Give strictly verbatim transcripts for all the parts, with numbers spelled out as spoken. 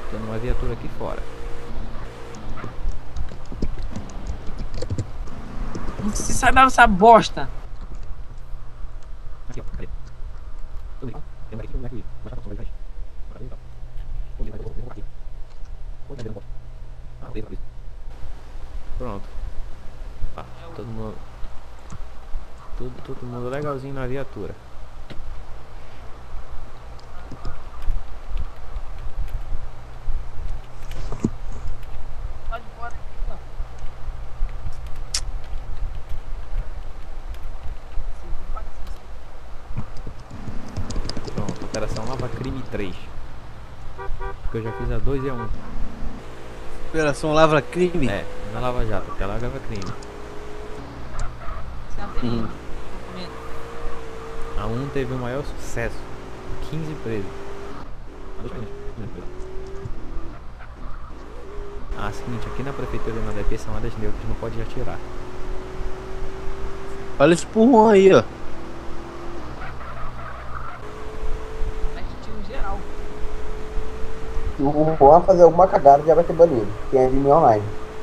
Tem uma viatura aqui fora. Não se sai dessa bosta. Aqui, cadê? Tudo bem. Tem um aqui, tem um aqui. Mas tá com som, pronto. Ah, todo mundo. Tudo, todo mundo legalzinho na viatura. Pode embora aqui, ó. Pronto, operação Lava Crime três. Porque eu já fiz a dois e a um. Operação Lavra Crime? É, na Lava Jato, porque ela Lava Crime. Uhum. A um teve o maior sucesso. quinze presos. Ah, seguinte, aqui na prefeitura e na D P são áreas neutras, não pode atirar. Olha esse pulmão aí, ó. A gente tira um geral. Se o Juan fazer alguma cagada, já vai ter banido. Tem a Vime online.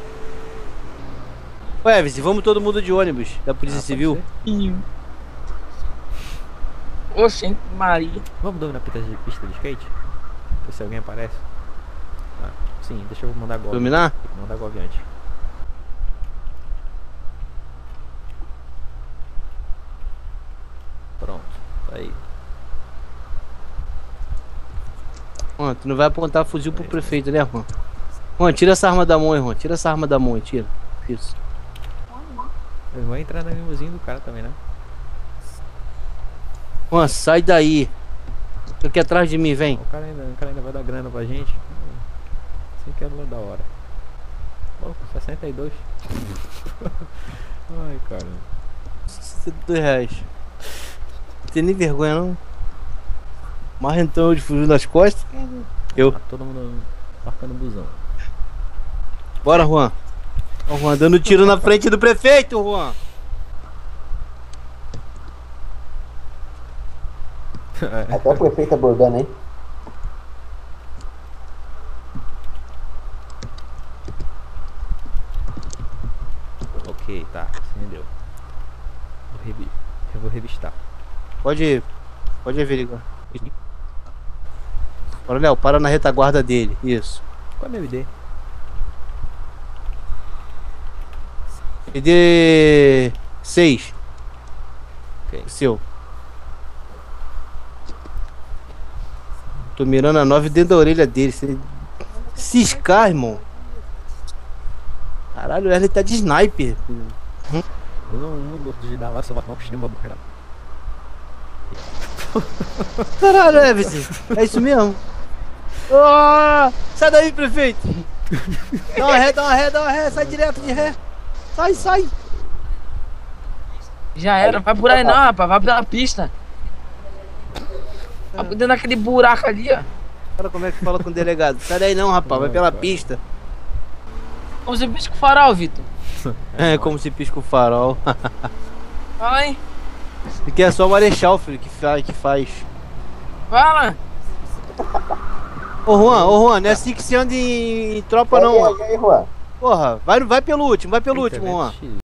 Ué, Eves, vamos todo mundo de ônibus da Polícia Ah, pode Civil? ser. Oxente, Maria. Vamos dominar a pista de, pista de skate? Ver se alguém aparece. Ah, sim, deixa eu mandar golpe. Dominar? Mandar golpe antes. Pronto, tá aí. Juan, tu não vai apontar fuzil pro prefeito, né, Juan? Juan, tira essa arma da mão aí, Juan. Tira essa arma da mão aí, tira. Isso. Eu vou entrar na limusine do cara também, né? Juan, sai daí. Fica aqui atrás de mim, vem. O cara ainda, o cara ainda vai dar grana pra gente. Sem que é da hora. Pô, sessenta e dois. Ai, cara. sessenta e dois reais. Não tem nem vergonha, não. Marrentão de fuzil nas costas. Eu. Tá todo mundo marcando busão. Bora, Juan. Ó, Juan, dando tiro na frente do prefeito, Juan. Até o prefeito abordando, hein? Ok, tá. Entendeu. Vou revi eu vou revistar. Pode, pode averiguar. Bora, Léo, para na retaguarda dele. Isso. Qual é meu I D? I D seis. Ok. Seu. Tô mirando a nove dentro da orelha dele. Se ciscar, irmão. Caralho, o Wesley tá de sniper. Eu não, não gosto de dar lá, só vai tomar um chinelo no cara. Caralho, Everton. É isso mesmo. Oh, sai daí, prefeito. Dá uma ré, dá uma ré, dá uma ré. Sai direto de ré. Sai, sai. Já era, vai por aí não, rapaz. Vai pela pista. Vai dentro daquele buraco ali, ó. Olha como é que fala com o delegado. Sai daí não, rapaz. Vai pela pista. Como você pisca o farol, Vitor? É como se pisca o farol. Fala aí. Aqui é só o Marechal, filho, que faz. Que faz. Fala. Ô Juan, ô Juan, não é assim que se anda em, em tropa E não. aí, e aí, Juan? Porra, vai, vai pelo último, vai pelo último, Juan. Internet